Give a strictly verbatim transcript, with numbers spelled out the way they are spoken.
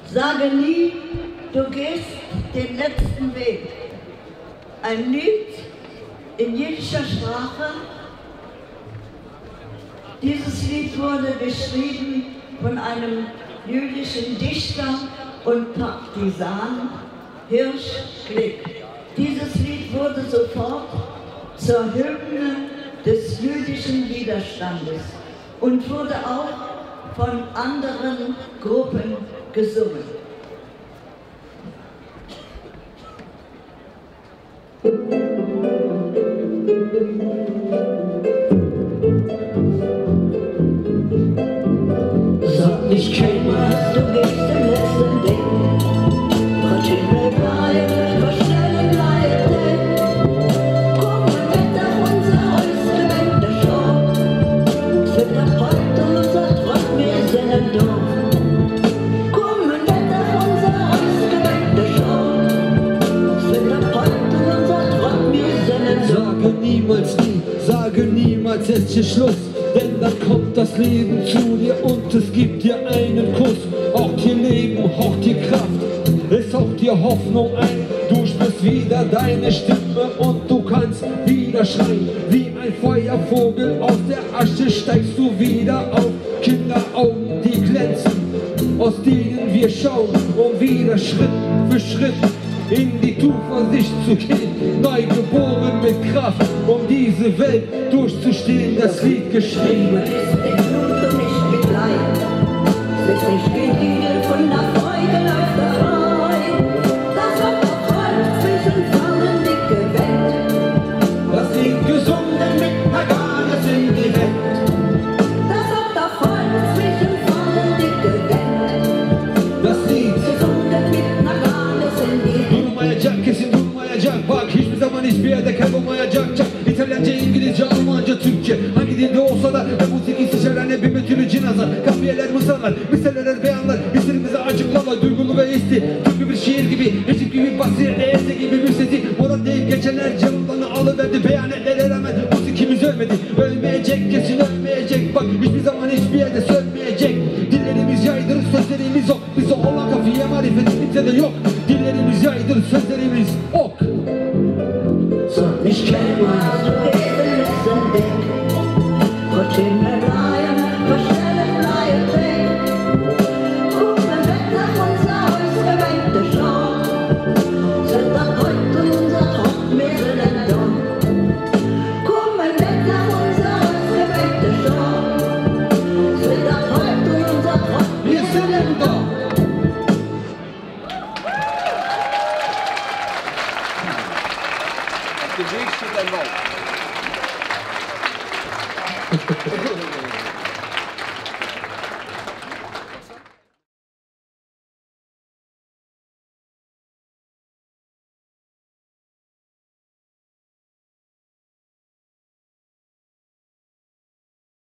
Sage nie, du gehst den letzten Weg. Ein Lied in jüdischer Sprache. Dieses Lied wurde geschrieben von einem jüdischen Dichter und Partisan, Hirsch Glick. Dieses Lied wurde sofort zur Hymne des jüdischen Widerstandes und wurde auch von anderen Gruppen gesungen. Sag nicht keinmal, du gehst den letzten Weg. Gott in mir bleiben, verstellen bleiben. Komm mit auf unser Häusle, wenn der Schau. Es wird ab heute unser Trott, wir sind im Dorf. Komm mit auf unser Häusle, wenn der Schau. Es wird ab heute unser Trott, wir sind im Dorf. Sage niemals nie, sage niemals jetzt hier Schluss. Denn dann kommt das Leben zu dir und es gibt dir einen Kuss. Haucht dir Leben, haucht dir Kraft, es haucht dir Hoffnung ein. Du spürst wieder deine Stimme und du kannst wieder schreien. Wie ein Feuervogel aus der Asche steigst du wieder auf. Kinderaugen, die glänzen, aus denen wir schauen, um wieder Schritt für Schritt in die Zuversicht zu gehen, neu geboren mit Kraft, um diese Welt durchzustehen, das Lied geschrieben. Es ist mit Blut und nicht mit Leid, es ist nicht gediegelt von der Freude, läuft der Freude. Das hat der Freund zwischen Frauen dicke Welt. Das Lied gesungen mit Paganes in die Welt. Das hat der Freund zwischen Frauen dicke Welt. Das Lied Gesungen mit Paganes in die Welt. durmayacak, kesin durmayacak. Bak hiçbir zaman hiçbir yerde kaybolmayacak. Çak İtalyanca, İngilizce, Almanca, Türkçe. Hangi dilde olsa da ve musiki seçerler ne bir bütünü cinazar. Kafiyeler, mısralar, misaleler, beyanlar. Hislerimizi açıklama, duygulu ve isti. Tıpkı bir şiir gibi, resim gibi, basire, değerse gibi bir sesi. Moral deyip geçenler cevaplarını alıverdi. Beyanetlere rağmen musikimiz ölmedi. Ölmeyecek, kesin ölmeyecek. Bak hiçbir zaman hiçbir yerde sönmeyecek. Dillerimiz yaydır, sözlerimiz ok. Bize olan kafiye marifetimizde de yok. Dillerimiz yaydır, sözlerimiz ok. Sag nicht keinmal, du gehst den letzten Weg. Gott in mir bleiben, verstellen bleiben. Guck mal weg nach unser Häusle, wenn der Schau. Es wird ab heute unser Trott, wir sind im Dorf. Guck mal weg nach unser Häusle, wenn der Schau. Es wird ab heute unser Trott, wir sind im Dorf. Auf dem Weg steht ein Wald.